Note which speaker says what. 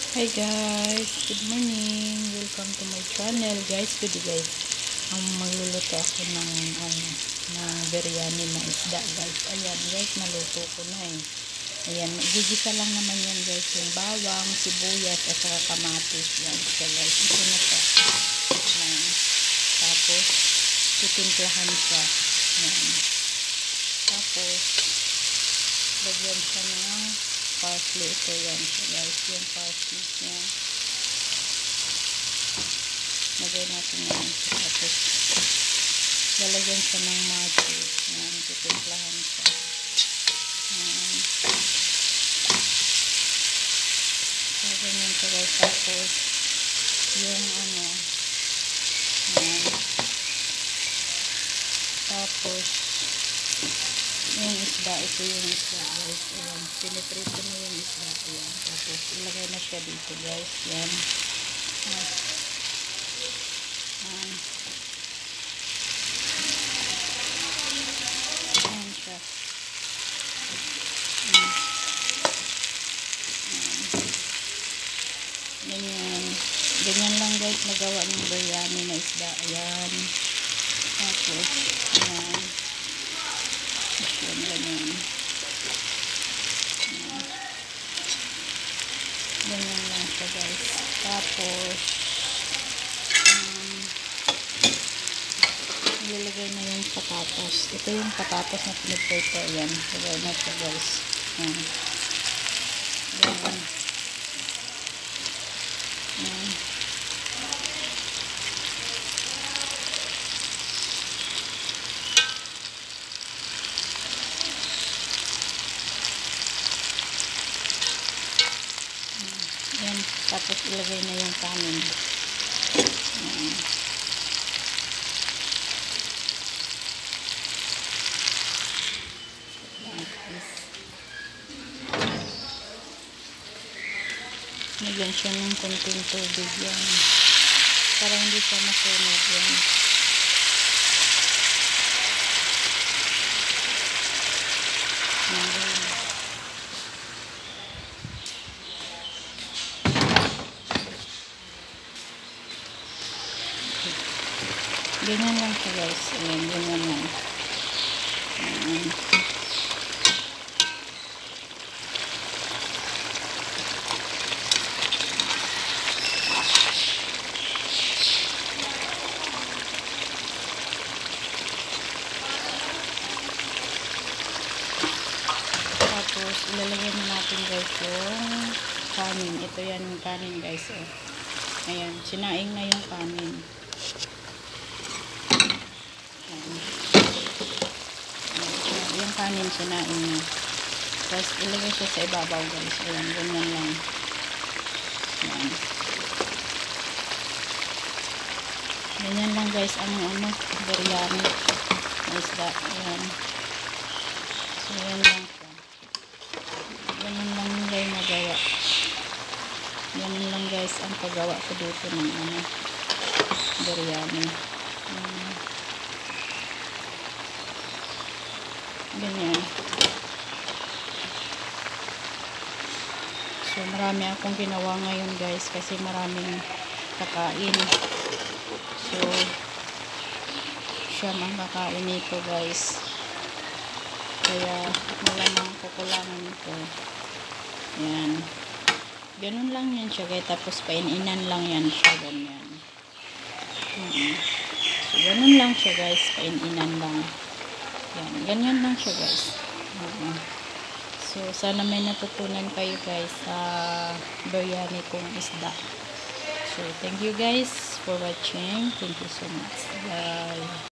Speaker 1: Hi guys, good morning. Welcome to my channel guys. Today guys, magluluto ako ng biryani na isda guys. Ayan guys, naluto ko na eh. Ayan, gigisa lang naman yan guys, yung bawang, sibuyas at saka kamatis yan. So guys, ito na siya. Ayan. Tapos titimplahan siya. Ayan. Tapos lagyan siya ng parsley. Ito yan siya guys, yung parsley niya. Lagay natin yan. Tapos lalagyan siya ng macho. Yan, titimplahan siya. Yan. So ganyan siya guys. Tapos yung yan. Tapos yung isda, ito yung isda guys. Ayan, piniprito na yung isda. Ayan, tapos ilagay na siya dito guys. Yan. Ayan siya. Ganyan. Ganyan lang guys nagawa ng biryani na isda. Ayan. Tapos, ayan. Yan, ganyan. Ganyan lang siya guys. Tapos nilagay na yung patatas. Ito yung patatas na piniprito. Ayan, lagay na siya guys. Ayan. Ayan. Ayan. Yan, tapos ilagay na yung kanin. Yan. Nagyan siya ng konting tubig yan. Para hindi siya masunog yan. Ganyan lang siya guys. Ayan, ganyan lang. Ayan. Tapos ilalagay na natin guys yung kanin. Ito yan yung kanin guys. Ayan, sinaing na yung kanin. Yung kanin sinain niya. Tapos ilagay siya sa ibabaw guys. Ayan, ganyan lang. Ayan. Ganyan lang guys ang biryani na isda. Ayan. So ayan lang siya. Ganyan lang guys magawa. Ganyan lang guys ang paggawa ko dito ng biryani. Ganyan. So, marami akong ginawa ngayon guys kasi maraming kakain. So, siya mang kakain nito guys. Kaya, malamang kukulangan ito. Yan. Ganun lang yan siya guys. Tapos, paininan lang yan siya. Ganyan. So, ganun lang siya guys. Paininan lang. Yan, ganyan lang siya guys. So, sana may natutunan kayo guys sa biryani kong isda. So, thank you guys for watching. Thank you so much. Bye.